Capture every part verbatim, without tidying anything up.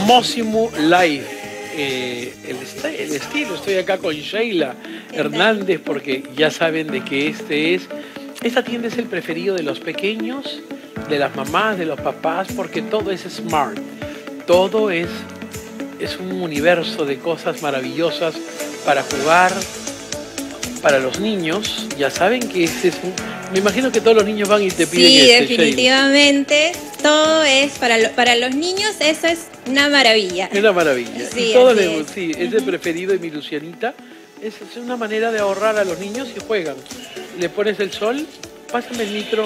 Mosimo Live. Eh, el, el estilo, estoy acá con Sheila Hernández porque ya saben de que este es, esta tienda es el preferido de los pequeños, de las mamás, de los papás, porque todo es smart, todo es, es un universo de cosas maravillosas para jugar, para los niños. Ya saben que ese es un, me imagino que todos los niños van y te piden sí, este, definitivamente, Sheila. Todo es, para, lo, para los niños eso es una maravilla. Es una maravilla. Sí, y todo les, es. sí, es uh-huh. el preferido de mi Lucianita. Es, es una manera de ahorrar a los niños y juegan. Le pones el sol, pásame el micro.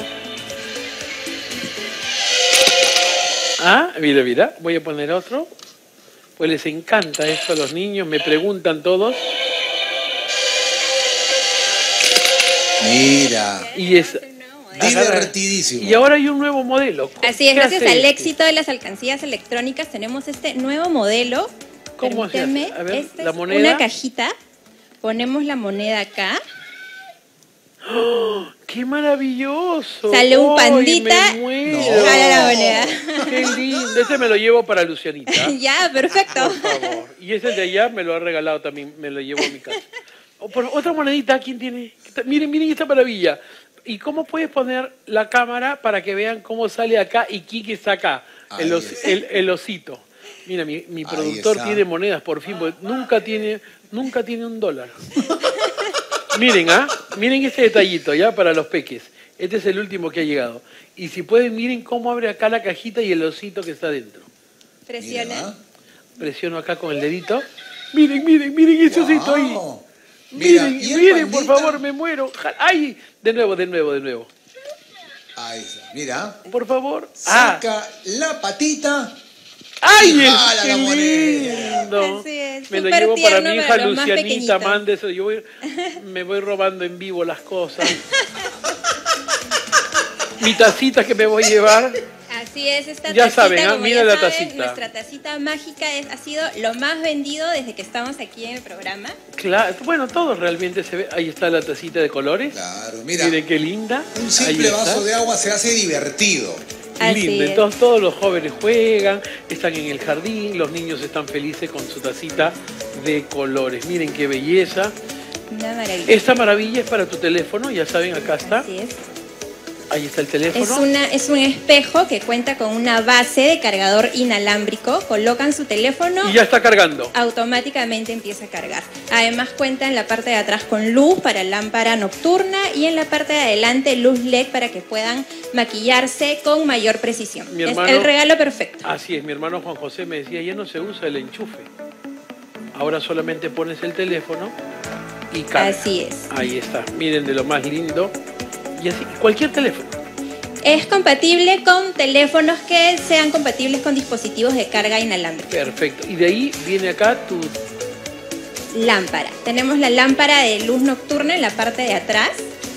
Ah, mira, mira, voy a poner otro. Pues les encanta esto a los niños, me preguntan todos. Mira. Y es divertidísimo. Y ahora hay un nuevo modelo. Así es, gracias al este? éxito de las alcancías electrónicas tenemos este nuevo modelo. ¿Cómo se hace? A ver, esta la es moneda. Una cajita, ponemos la moneda acá. ¡Oh, qué maravilloso! Sale un pandita. ¡Ay, me muero! No. Sale la moneda. ¡Qué lindo! Ese me lo llevo para Lucianita. Ya, perfecto. Por favor. Y ese de allá me lo ha regalado también, me lo llevo a mi casa. O por otra monedita, ¿quién tiene? Miren, miren esta maravilla. ¿Y cómo puedes poner la cámara para que vean cómo sale acá y Kiki está acá? El, os, el, el osito. Mira, mi, mi productor tiene monedas, por fin, porque nunca tiene, nunca tiene un dólar. Miren, ¿ah? Miren este detallito, ¿ya? Para los peques. Este es el último que ha llegado. Y si pueden, miren cómo abre acá la cajita y el osito que está dentro. Presiona. Presiono acá con el dedito. Miren, miren, miren ese wow. osito ahí. Mira, miren, miren, por favor, me muero. ¡Ay! De nuevo, de nuevo, de nuevo. Ahí está, mira. Por favor. Saca ah. la patita. ¡Ay, es qué la lindo! Así es, me lo llevo para mi hija Lucianita, más mande eso. Yo voy, me voy robando en vivo las cosas. Mi tacita que me voy a llevar. Así es, esta ya tacita, saben, ¿eh? Mira ya la saben, tacita. Nuestra tacita mágica es, ha sido lo más vendido desde que estamos aquí en el programa. Claro, bueno, todo realmente se ve. Ahí está la tacita de colores. Claro, mira. Miren qué linda. Un simple vaso de agua se hace divertido. Lindo, entonces todos los jóvenes juegan, están en el jardín, los niños están felices con su tacita de colores. Miren qué belleza. Una maravilla. Esta maravilla es para tu teléfono, ya saben, acá está. Así es. Ahí está el teléfono. Es, una, es un espejo que cuenta con una base de cargador inalámbrico. Colocan su teléfono y ya está cargando. Automáticamente empieza a cargar. Además cuenta en la parte de atrás con luz para lámpara nocturna y en la parte de adelante luz L E D para que puedan maquillarse con mayor precisión. Mi hermano, es el regalo perfecto. Así es, mi hermano Juan José me decía, ya no se usa el enchufe. Ahora solamente pones el teléfono y carga. Así es. Ahí está. Miren, de lo más lindo. Y así, cualquier teléfono. Es compatible con teléfonos que sean compatibles con dispositivos de carga inalámbrica. Perfecto. Y de ahí viene acá tu lámpara. Tenemos la lámpara de luz nocturna en la parte de atrás.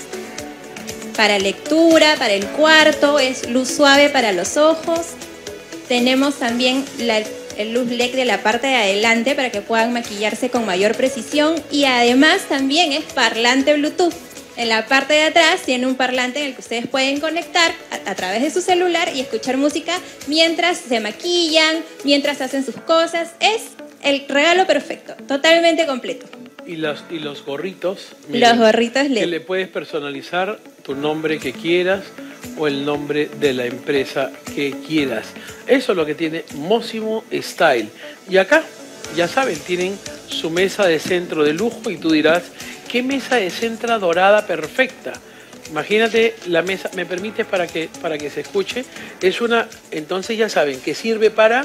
Para lectura, para el cuarto, es luz suave para los ojos. Tenemos también la el luz L E D de la parte de adelante para que puedan maquillarse con mayor precisión. Y además también es parlante Bluetooth. En la parte de atrás tiene un parlante en el que ustedes pueden conectar a, a través de su celular y escuchar música mientras se maquillan, mientras hacen sus cosas. Es el regalo perfecto, totalmente completo. Y los, y los gorritos. Miren, los gorritos L E D. Que le puedes personalizar tu nombre que quieras o el nombre de la empresa que quieras. Eso es lo que tiene Mosimo Style. Y acá, ya saben, tienen su mesa de centro de lujo y tú dirás, ¿qué mesa de centro dorada perfecta? Imagínate la mesa, ¿me permites para que, para que se escuche? Es una, entonces ya saben, que sirve para...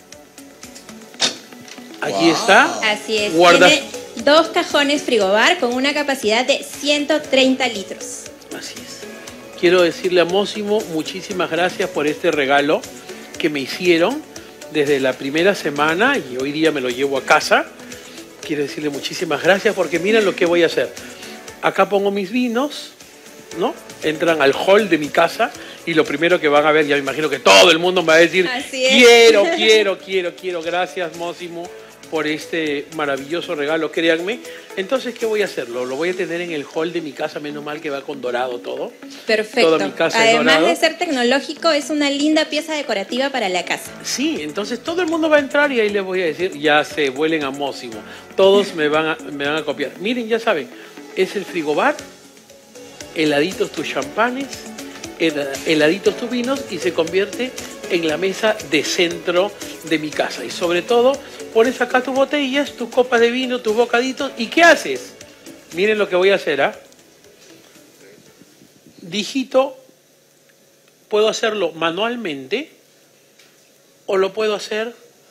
Aquí wow. está. Así es. Guardas... Tiene dos cajones frigobar con una capacidad de ciento treinta litros. Así es. Quiero decirle a Mosimo muchísimas gracias por este regalo que me hicieron desde la primera semana y hoy día me lo llevo a casa. Quiero decirle muchísimas gracias porque miren lo que voy a hacer. Acá pongo mis vinos, ¿no? Entran al hall de mi casa y lo primero que van a ver, ya me imagino que todo el mundo me va a decir, quiero, quiero, quiero, quiero. Gracias, Mosimo, por este maravilloso regalo, créanme. Entonces, ¿qué voy a hacerlo? Lo voy a tener en el hall de mi casa, menos mal que va con dorado todo. Perfecto. Toda mi casa es Además dorado. de ser tecnológico, es una linda pieza decorativa para la casa. Sí, entonces todo el mundo va a entrar y ahí les voy a decir, ya se vuelen a Mósimo. Todos me van a, me van a copiar. Miren, ya saben, es el frigobar, heladitos tus champanes, hel- heladitos tus vinos y se convierte en la mesa de centro de mi casa. Y sobre todo, pones acá tus botellas, tus copas de vino, tus bocaditos. ¿Y qué haces? Miren lo que voy a hacer, ¿ah? Digito, puedo hacerlo manualmente o lo puedo hacer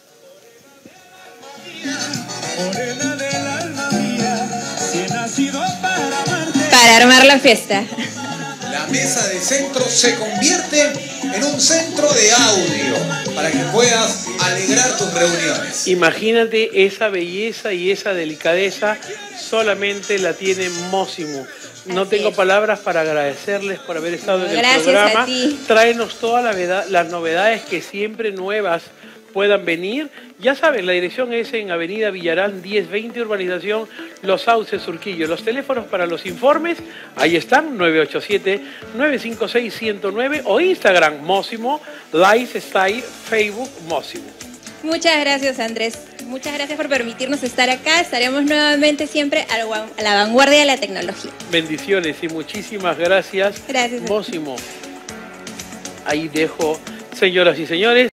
Para armar la fiesta. La mesa de centro se convierte en un centro de audio para que puedas alegrar tus reuniones. Imagínate esa belleza y esa delicadeza, solamente la tiene Mósimo. No Así tengo es. palabras para agradecerles por haber estado en el Gracias programa. a ti. Tráenos todas la veda- las novedades que siempre nuevas puedan venir. Ya saben, la dirección es en Avenida Villarán diez veinte, Urbanización Los Sauces, Surquillo. Los teléfonos para los informes, ahí están, nueve ocho siete, nueve cinco seis, uno cero nueve o Instagram, Mósimo, Lifestyle, Facebook, Mósimo. Muchas gracias, Andrés. Muchas gracias por permitirnos estar acá. Estaremos nuevamente siempre a la- a la vanguardia de la tecnología. Bendiciones y muchísimas gracias. Gracias. Mósimo. Ahí dejo, señoras y señores.